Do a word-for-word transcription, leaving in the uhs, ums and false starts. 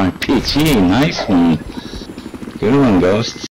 R P G, nice one. Good one, Ghost.